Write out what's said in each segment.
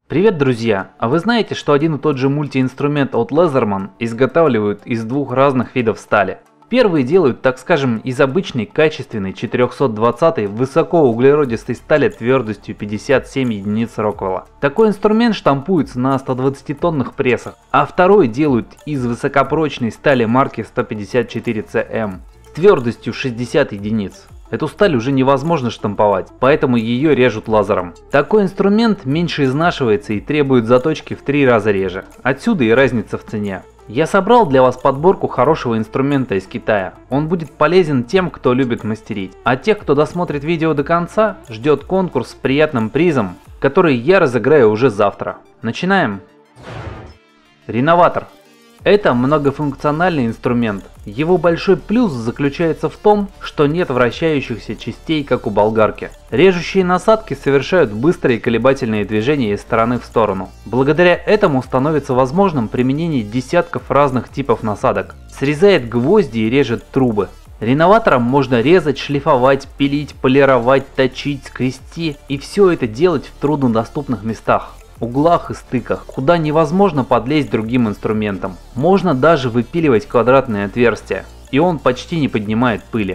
Привет, друзья! А вы знаете, что один и тот же мультиинструмент от Leatherman изготавливают из двух разных видов стали? Первые делают, так скажем, из обычной качественной 420 высокоуглеродистой стали твердостью 57 единиц Роквелла. Такой инструмент штампуется на 120-тонных прессах, а второй делают из высокопрочной стали марки 154CM с твердостью 60 единиц. Эту сталь уже невозможно штамповать, поэтому ее режут лазером. Такой инструмент меньше изнашивается и требует заточки в 3 раза реже. Отсюда и разница в цене. Я собрал для вас подборку хорошего инструмента из Китая. Он будет полезен тем, кто любит мастерить. А тех, кто досмотрит видео до конца, ждет конкурс с приятным призом, который я разыграю уже завтра. Начинаем! Реноватор. Это многофункциональный инструмент. Его большой плюс заключается в том, что нет вращающихся частей, как у болгарки. Режущие насадки совершают быстрые колебательные движения из стороны в сторону. Благодаря этому становится возможным применение десятков разных типов насадок. Срезает гвозди и режет трубы. Реноватором можно резать, шлифовать, пилить, полировать, точить, скрести, и все это делать в труднодоступных местах, углах и стыках, куда невозможно подлезть другим инструментом. Можно даже выпиливать квадратные отверстия, и он почти не поднимает пыли.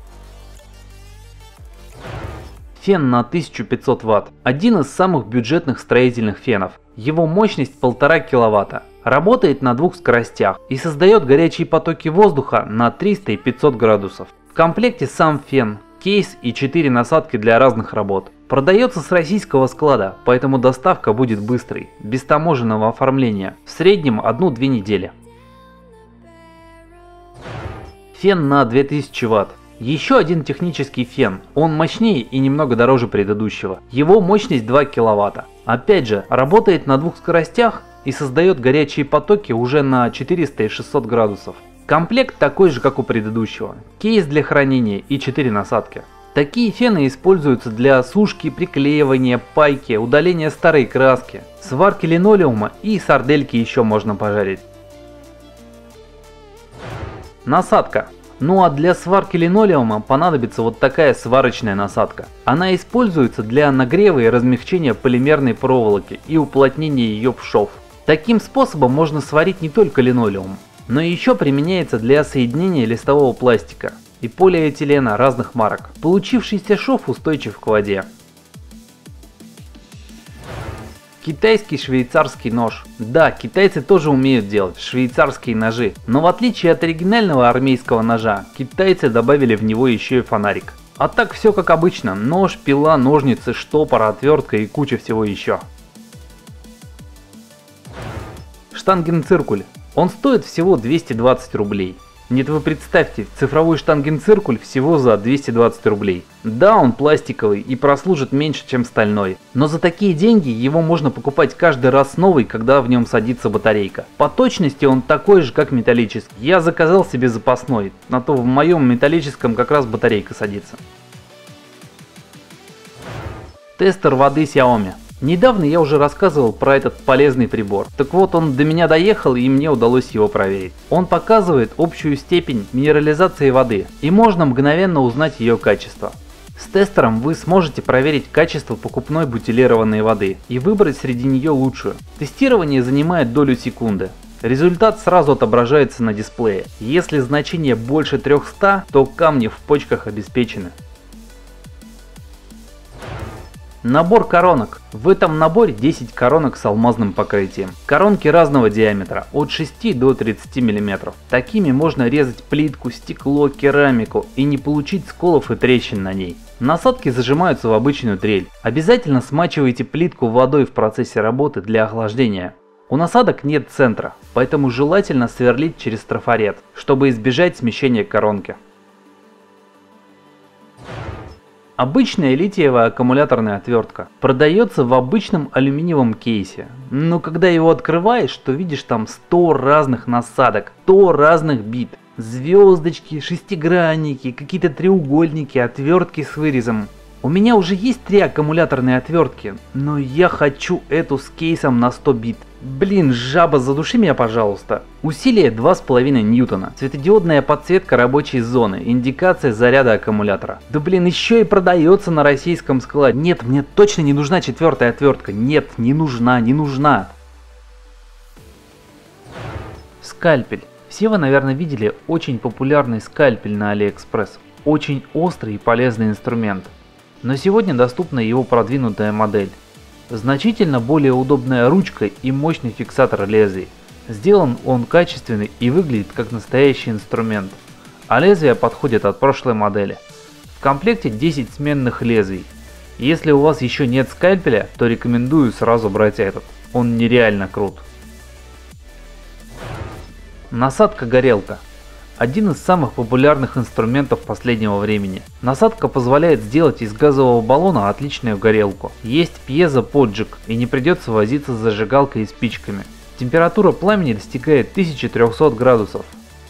Фен на 1500 Вт. Один из самых бюджетных строительных фенов. Его мощность 1,5 кВт. Работает на 2 скоростях и создает горячие потоки воздуха на 300 и 500 градусов. В комплекте сам фен, кейс и 4 насадки для разных работ. Продается с российского склада, поэтому доставка будет быстрой, без таможенного оформления, в среднем 1-2 недели. Фен на 2000 Вт. Еще один технический фен, он мощнее и немного дороже предыдущего. Его мощность 2 кВт. Опять же, работает на 2 скоростях и создает горячие потоки уже на 400 и 600 градусов. Комплект такой же, как у предыдущего. Кейс для хранения и 4 насадки. Такие фены используются для сушки, приклеивания, пайки, удаления старой краски, сварки линолеума и сардельки еще можно пожарить. Насадка. Ну а для сварки линолеума понадобится вот такая сварочная насадка. Она используется для нагрева и размягчения полимерной проволоки и уплотнения ее в шов. Таким способом можно сварить не только линолеум, но еще применяется для соединения листового пластика и полиэтилена разных марок. Получившийся шов устойчив к воде. Китайский швейцарский нож. Да, китайцы тоже умеют делать швейцарские ножи, но в отличие от оригинального армейского ножа, китайцы добавили в него еще и фонарик. А так все как обычно: нож, пила, ножницы, штопор, отвертка и куча всего еще. Штангенциркуль. Он стоит всего 220 рублей. Нет, вы представьте, цифровой штангенциркуль всего за 220 рублей. Да, он пластиковый и прослужит меньше, чем стальной, но за такие деньги его можно покупать каждый раз новый, когда в нем садится батарейка. По точности он такой же, как металлический. Я заказал себе запасной, а то в моем металлическом как раз батарейка садится. Тестер воды Xiaomi. Недавно я уже рассказывал про этот полезный прибор. Так вот, он до меня доехал и мне удалось его проверить. Он показывает общую степень минерализации воды и можно мгновенно узнать ее качество. С тестером вы сможете проверить качество покупной бутилированной воды и выбрать среди нее лучшую. Тестирование занимает долю секунды. Результат сразу отображается на дисплее. Если значение больше 300, то камни в почках обеспечены. Набор коронок. В этом наборе 10 коронок с алмазным покрытием. Коронки разного диаметра, от 6 до 30 мм. Такими можно резать плитку, стекло, керамику и не получить сколов и трещин на ней. Насадки зажимаются в обычную дрель. Обязательно смачивайте плитку водой в процессе работы для охлаждения. У насадок нет центра, поэтому желательно сверлить через трафарет, чтобы избежать смещения коронки. Обычная литиевая аккумуляторная отвертка продается в обычном алюминиевом кейсе, но когда его открываешь, то видишь там 100 разных насадок, 100 разных бит, звездочки, шестигранники, какие-то треугольники, отвертки с вырезом. У меня уже есть 3 аккумуляторные отвертки, но я хочу эту с кейсом на 100 бит. Блин, жаба, задуши меня, пожалуйста. Усилие 2,5 ньютона. Светодиодная подсветка рабочей зоны. Индикация заряда аккумулятора. Да блин, еще и продается на российском складе. Нет, мне точно не нужна 4-я отвертка. Нет, не нужна, не нужна. Скальпель. Все вы, наверное, видели очень популярный скальпель на AliExpress. Очень острый и полезный инструмент. Но сегодня доступна его продвинутая модель. Значительно более удобная ручка и мощный фиксатор лезвий. Сделан он качественный и выглядит как настоящий инструмент. А лезвия подходят от прошлой модели. В комплекте 10 сменных лезвий. Если у вас еще нет скальпеля, то рекомендую сразу брать этот. Он нереально крут. Насадка-горелка. Один из самых популярных инструментов последнего времени. Насадка позволяет сделать из газового баллона отличную горелку. Есть пьезоподжиг и не придется возиться с зажигалкой и спичками. Температура пламени достигает 1300 градусов.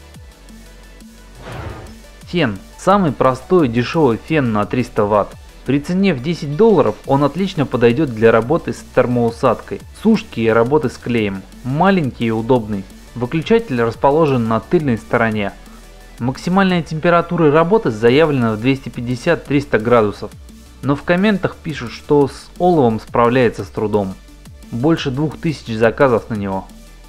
Фен. Самый простой и дешевый фен на 300 Вт. При цене в $10 он отлично подойдет для работы с термоусадкой, сушки и работы с клеем. Маленький и удобный. Выключатель расположен на тыльной стороне. Максимальная температура работы заявлена в 250-300 градусов. Но в комментах пишут, что с оловом справляется с трудом. Больше 2000 заказов на него.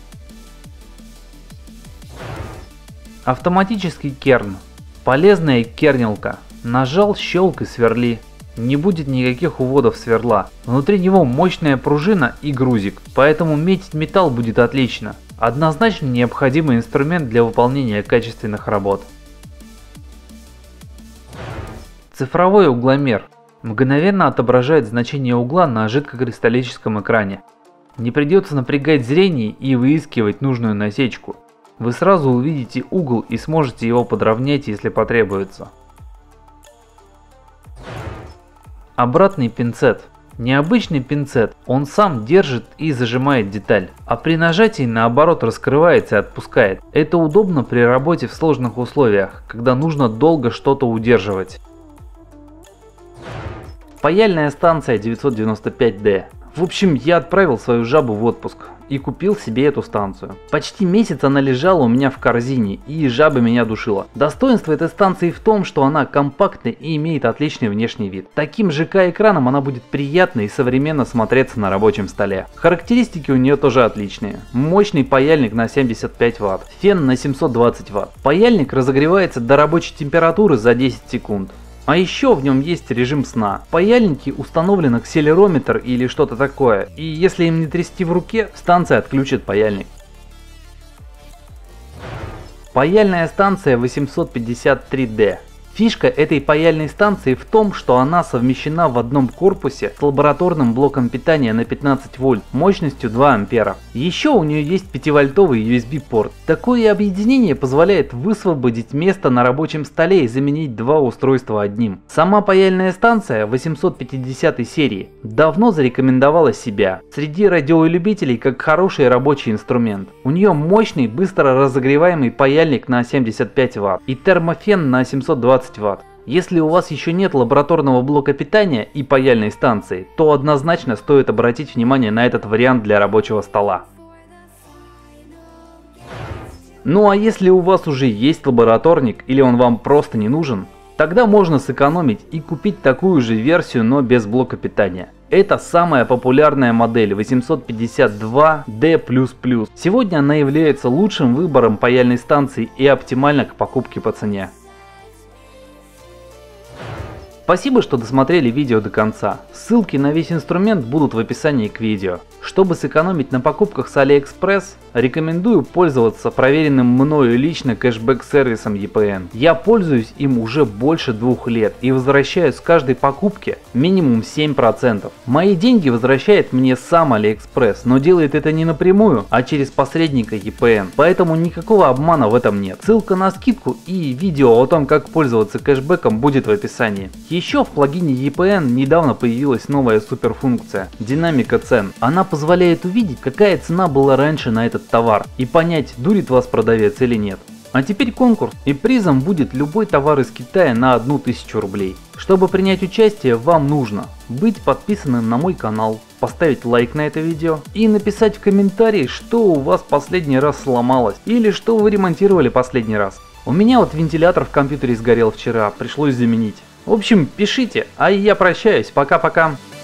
Автоматический керн. Полезная кернилка. Нажал, щелк и сверли. Не будет никаких уводов сверла. Внутри него мощная пружина и грузик, поэтому метить металл будет отлично. Однозначно необходимый инструмент для выполнения качественных работ. Цифровой угломер. Мгновенно отображает значение угла на жидкокристаллическом экране. Не придется напрягать зрение и выискивать нужную насечку. Вы сразу увидите угол и сможете его подровнять, если потребуется. Обратный пинцет. Необычный пинцет, он сам держит и зажимает деталь, а при нажатии наоборот раскрывается и отпускает. Это удобно при работе в сложных условиях, когда нужно долго что-то удерживать. Паяльная станция 995D. В общем, я отправил свою жабу в отпуск и купил себе эту станцию. Почти месяц она лежала у меня в корзине и жаба меня душила. Достоинство этой станции в том, что она компактная и имеет отличный внешний вид. Таким ЖК-экраном она будет приятно и современно смотреться на рабочем столе. Характеристики у нее тоже отличные. Мощный паяльник на 75 Вт, фен на 720 Вт. Паяльник разогревается до рабочей температуры за 10 секунд. А еще в нем есть режим сна. В паяльнике установлен акселерометр или что-то такое, и если им не трясти в руке, станция отключит паяльник. Паяльная станция 853D. Фишка этой паяльной станции в том, что она совмещена в одном корпусе с лабораторным блоком питания на 15 вольт мощностью 2 ампера. Еще у нее есть 5-вольтовый USB порт. Такое объединение позволяет высвободить место на рабочем столе и заменить два устройства одним. Сама паяльная станция 850 серии давно зарекомендовала себя среди радиолюбителей как хороший рабочий инструмент. У нее мощный, быстро разогреваемый паяльник на 75 Вт и термофен на 720 Вт. Если у вас еще нет лабораторного блока питания и паяльной станции, то однозначно стоит обратить внимание на этот вариант для рабочего стола. Ну а если у вас уже есть лабораторник или он вам просто не нужен, тогда можно сэкономить и купить такую же версию, но без блока питания. Это самая популярная модель 852D++. Сегодня она является лучшим выбором паяльной станции и оптимальна к покупке по цене. Спасибо, что досмотрели видео до конца. Ссылки на весь инструмент будут в описании к видео. Чтобы сэкономить на покупках с AliExpress, рекомендую пользоваться проверенным мною лично кэшбэк-сервисом EPN. Я пользуюсь им уже больше 2 лет и возвращаю с каждой покупки минимум 7%. Мои деньги возвращает мне сам AliExpress, но делает это не напрямую, а через посредника EPN. Поэтому никакого обмана в этом нет. Ссылка на скидку и видео о том, как пользоваться кэшбэком, будет в описании. Еще в плагине EPN недавно появилась новая суперфункция – динамика цен. Она позволяет увидеть, какая цена была раньше на этот товар и понять, дурит вас продавец или нет. А теперь конкурс, и призом будет любой товар из Китая на 1000 рублей. Чтобы принять участие, вам нужно быть подписанным на мой канал, поставить лайк на это видео и написать в комментарии, что у вас последний раз сломалось или что вы ремонтировали последний раз. У меня вот вентилятор в компьютере сгорел вчера, пришлось заменить. В общем, пишите, а я прощаюсь, пока-пока.